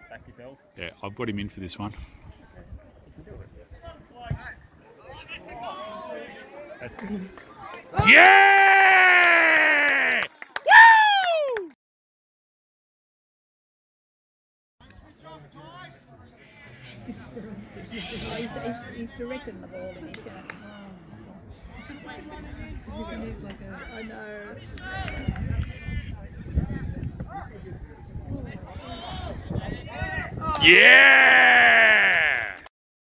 back yourself. Yeah, I've got him in for this one. You can do it. That's Yeah! Woo! He's directing the ball and he's going. I know. Yeah!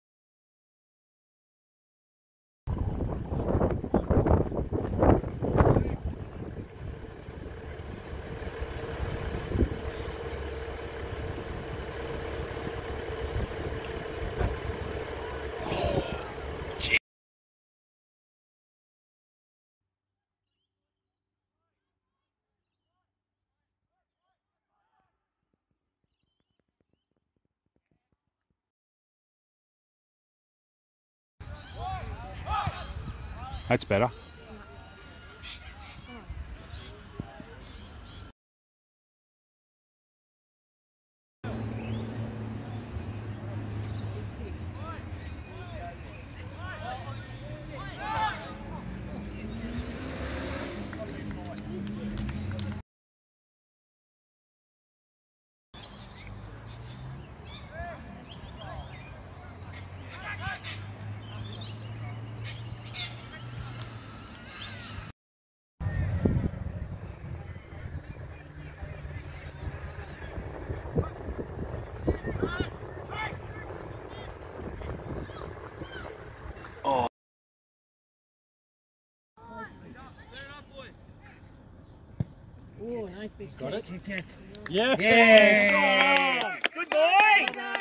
That's better. Oh, nice big got it. Kick it. Yeah. Yes. Good boy.